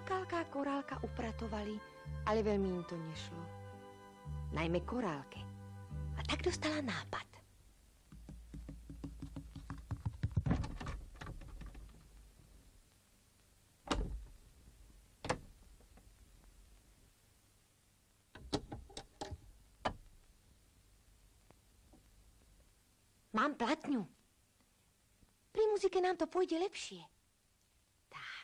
Skalka a Korálka upratovali, ale veľmi im to nešlo. Najmä Korálke. A tak dostala nápad. Mám platňu. Pri muzike nám to pôjde lepšie. Tak.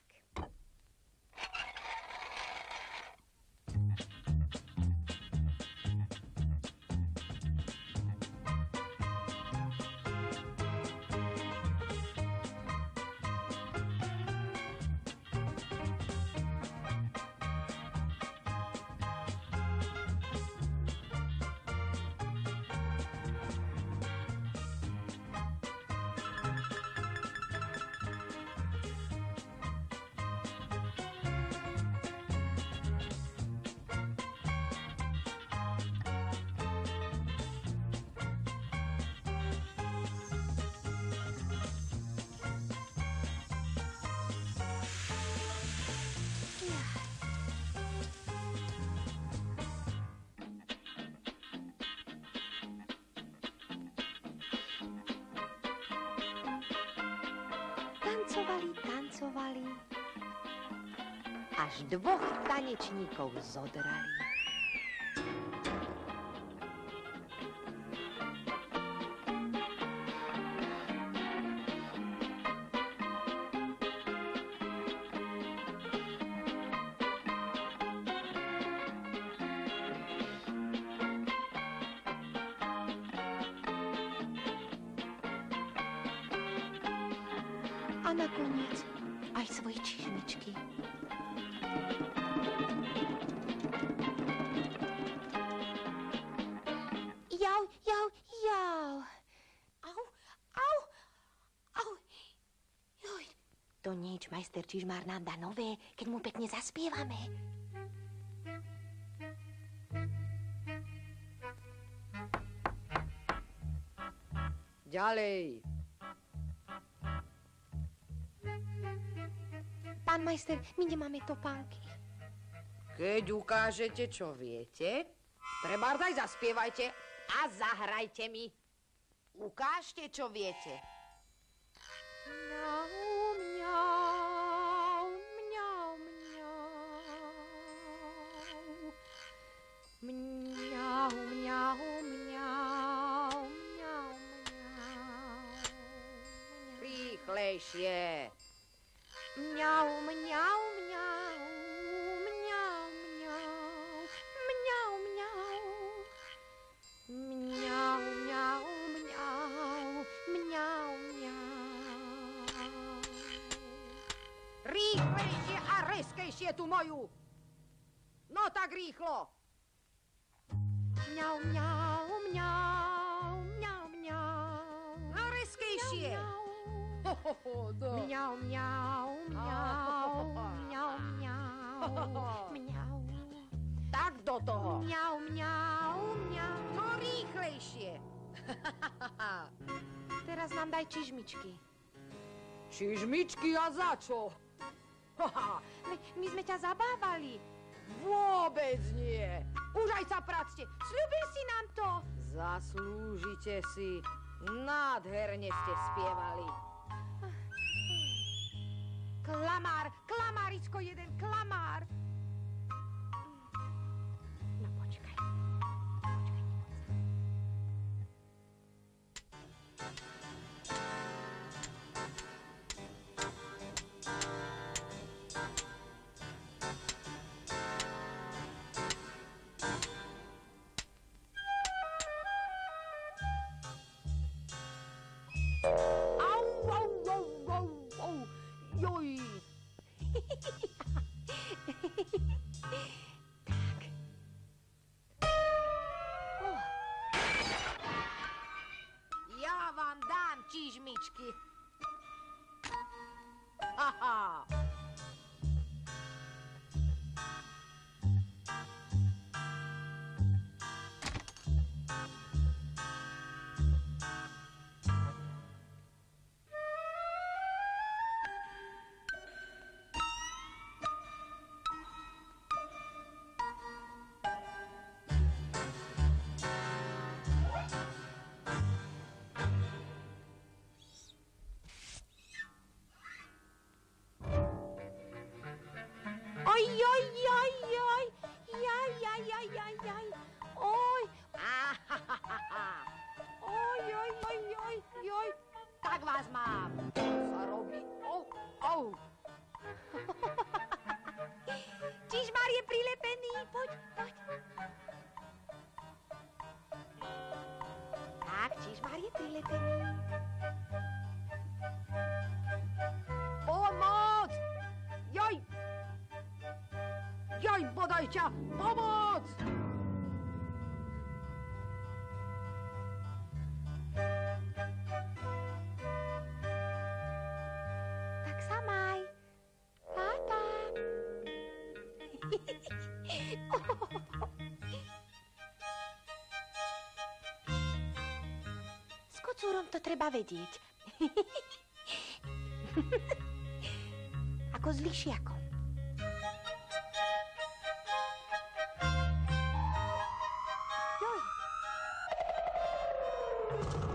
Tancovali, až 2 tanečníkov zodrali. A nakoniec aj svoje čižmičky. Jau, jau, jau. Au, au, au. Joj. To nič, majster Čižmár nám dá nové, keď mu pekne zaspievame. Ďalej. Pán majster, my nemáme topánky. Keď ukážete, čo viete, trebárs aj zaspievajte a zahrajte mi. Ukážte, čo viete. Mňau, mňau, mňau, mňau. Mňau, mňau, mňau, mňau, mňau. Rýchlejšie. Mňau, mňau, mňau, mňau, mňau, mňau, mňau. Mňau, mňau, mňau, mňau, mňau. Rýchlejšie a reskejšie tú moju. No tak rýchlo. Mňau, mňau, mňau, mňau, mňau. A reskejšie. Mňau, mňau, mňau, mňau, mňau, mňau. Tak do toho. Mňau, mňau, mňau. No rýchlejšie. Teraz nám daj čižmičky. Čižmičky a za čo? My sme ťa zabávali. Vôbec nie. Už aj sa practe. Sľúbil si nám to. Zaslúžite si. Nádherne ste spievali. Klamár, klamáričko jeden, klamár. No počkaj. Ja vám dám čižmičky. Haha. zalepený. Pomoc! Joj! Joj, bodaj ťa! Pomoc! Tak sa maj. Papa. S kocúrom to treba vedieť. Ako s lišiakom. Joj.